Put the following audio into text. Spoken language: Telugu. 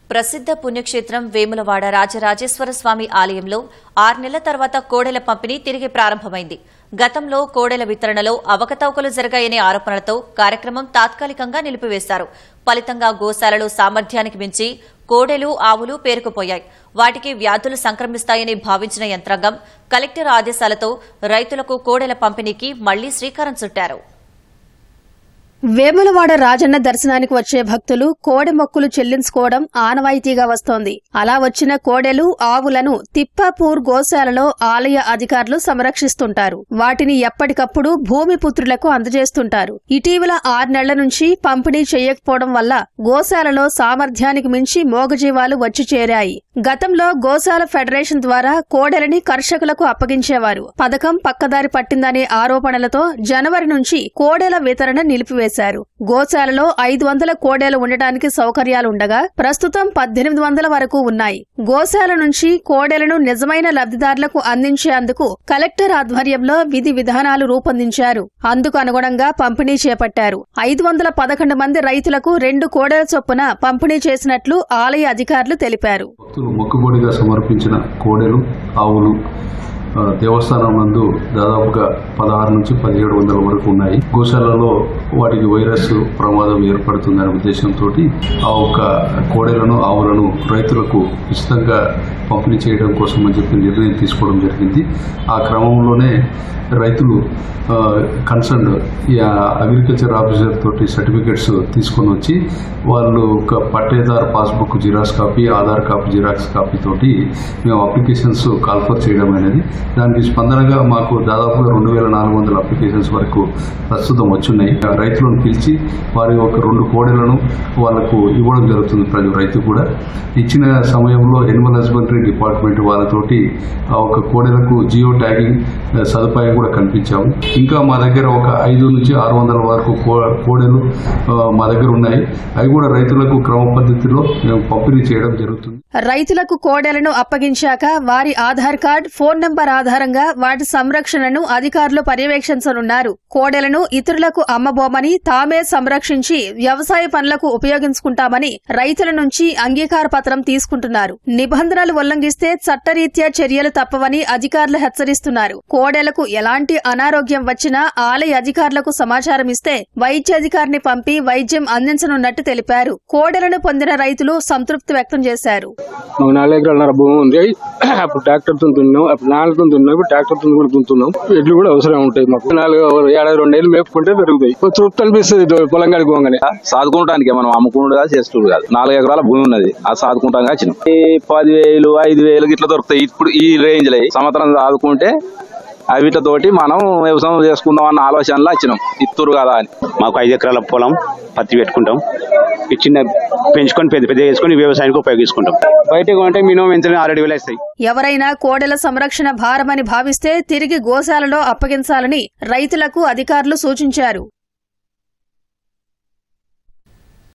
ప్రసిద్ధ పుణ్యక్షేత్రం వేములవాడ రాజరాజేశ్వర స్వామి ఆలయంలో 6 నెలల తర్వాత కోడెల పంపిణీ తిరిగి ప్రారంభమైంది. గతంలో కోడెల వితరణలో అవకతవకలు జరిగాయనే ఆరోపణలతో కార్యక్రమం తాత్కాలికంగా నిలిపివేశారు. ఫలితంగా గోశాలలో సామర్థ్యానికి మించి కోడెలు, ఆవులు పేరుకుపోయాయి. వాటికి వ్యాధులు సంక్రమిస్తాయని భావించిన యంత్రాంగం కలెక్టర్ ఆదేశాలతో రైతులకు కోడెల పంపిణీకి మళ్లీ శ్రీకారం చుట్టారు. వేములవాడ రాజన్న దర్శనానికి వచ్చే భక్తులు కోడె మొక్కులు చెల్లించుకోవడం ఆనవాయితీగా వస్తోంది. అలా వచ్చిన కోడెలు, ఆవులను తిప్పాపూర్ గోశాలలో ఆలయ అధికారులు సంరక్షిస్తుంటారు. వాటిని ఎప్పటికప్పుడు భూమిపుత్రులకు అందజేస్తుంటారు. ఇటీవల 6 నెలల నుంచి పంపిణీ చేయకపోవడం వల్ల గోశాలలో సామర్థ్యానికి మించి మోగజీవాలు వచ్చి చేరాయి. గతంలో గోశాల ఫెడరేషన్ ద్వారా కోడెలని కర్షకులకు అప్పగించేవారు. పథకం పక్కదారి పట్టిందనే ఆరోపణలతో జనవరి నుంచి కోడెల వితరణ నిలిపివేశారు. గోశాలలో 500 కోడేలు ఉండటానికి సౌకర్యాలుండగా ప్రస్తుతం 1800 వరకు ఉన్నాయి. గోశాల నుంచి కోడేలను నిజమైన లబ్ధిదారులకు అందించేందుకు కలెక్టర్ ఆధ్వర్యంలో విధి విధానాలు రూపొందించారు. అందుకు అనుగుణంగా పంపిణీ చేపట్టారు. 511 మంది రైతులకు 2 కోడెల చొప్పున పంపిణీ చేసినట్లు ఆలయ అధికారులు తెలిపారు. మొక్కుబడిగా సమర్పించిన కోడెలు, ఆవులు దేవస్థానం నందు దాదాపుగా 16 నుంచి 1700 వరకు ఉన్నాయి. గోశాలలో వాటికి వైరస్ ప్రమాదం ఏర్పడుతుందనే ఉద్దేశంతో ఆ ఒక్క కోడెలను, ఆవులను రైతులకు ఉచితంగా పంపిణీ చేయడం కోసం అని చెప్పి నిర్ణయం తీసుకోవడం జరిగింది. ఆ క్రమంలోనే రైతులు కన్సర్న్ అగ్రికల్చర్ ఆఫీసర్ తోటి సర్టిఫికెట్స్ తీసుకొని వచ్చి వాళ్ళు ఒక పట్టేదారు పాస్బుక్ xerox copy, Aadhaar copy xerox copy తోటి మేము అప్లికేషన్స్ కాల్ఫర్ చేయడం అనేది, దానికి స్పందనగా మాకు దాదాపుగా 2400 అప్లికేషన్స్ వరకు ప్రస్తుతం వచ్చున్నాయి. రైతులను పిలిచి వారి ఒక 2 కోడెలను వాళ్లకు ఇవ్వడం జరుగుతుంది. ప్రతి రైతు కూడా ఇచ్చిన సమయంలో ఎనిమల్ హస్బెండరీ డిపార్ట్మెంట్ వాళ్ళతోటి ఆ ఒక కోడెలకు జియో ట్యాగింగ్ సదుపాయం కూడా కల్పించాము. ఇంకా మా దగ్గర ఒక 500 నుంచి 600 వరకు కోడెలు మా దగ్గర ఉన్నాయి. అవి కూడా రైతులకు క్రమ పద్ధతిలో మేము పంపిణీ చేయడం జరుగుతుంది. రైతులకు కోడెలను అప్పగించాక వారి ఆధార్ కార్డ్, ఫోన్ నంబర్ ఆధారంగా వాటి సంరక్షణను అధికారులు పర్యవేక్షించనున్నారు. కోడెలను ఇతరులకు అమ్మబోమని, తామే సంరక్షించి వ్యవసాయ పనులకు ఉపయోగించుకుంటామని రైతుల నుంచి అంగీకార పత్రం తీసుకుంటున్నారు. నిబంధనలు ఉల్లంఘిస్తే చట్టరీత్యా చర్యలు తప్పవని అధికారులు హెచ్చరిస్తున్నారు. కోడెలకు ఎలాంటి అనారోగ్యం వచ్చినా ఆలయ అధికారులకు సమాచారం ఇస్తే వైద్యాధికారిని పంపి వైద్యం అందించనున్నట్టు తెలిపారు. కోడెలను పొందిన రైతులు సంతృప్తి వ్యక్తం చేశారు. 4 ఎకరాల భూమి ఉంది. అప్పుడు ట్రాక్టర్తో దున్నాం, అప్పుడు నాలుగుతో దున్నాం, ఇప్పుడు ట్రాక్టర్తో కూడా దున్నుతున్నాం. ఎడ్లు కూడా అవసరం ఉంటాయి. మాకు 2 ఏళ్ళు మేపుకుంటే పెరుగుతాయి. తృప్తి అనిపిస్తుంది పొలం కాడికి పోగానే. సాదుకుంటానికి మనం అమ్ముకుంటా చేస్తుంది కాదు. 4 ఎకరాల భూమి ఉన్నది, అది సాదుకుంటానికి వచ్చినాం. 10,000, 5,000 ఇట్లా దొరుకుతాయి. ఇప్పుడు ఈ రేంజ్ లో సంవత్సరం సాదుకుంటే వీటితోటి మనం వ్యవసాయం చేసుకుందాం అన్న ఆలోచనలో వచ్చినాం. ఇత్తురు కదా అని. మాకు 5 ఎకరాల పొలం, పత్తి పెట్టుకుంటాం. చిన్న పెంచుకొని పెద్ద చేసుకుని వ్యవసాయానికి ఉపయోగించుకుంటాం. బయటకు అంటే మినిమం ఎంత 6,000 వస్తాయి. ఎవరైనా కోడెల సంరక్షణ భారమని భావిస్తే తిరిగి గోశాలలో అప్పగించాలని రైతులకు అధికారులు సూచించారు.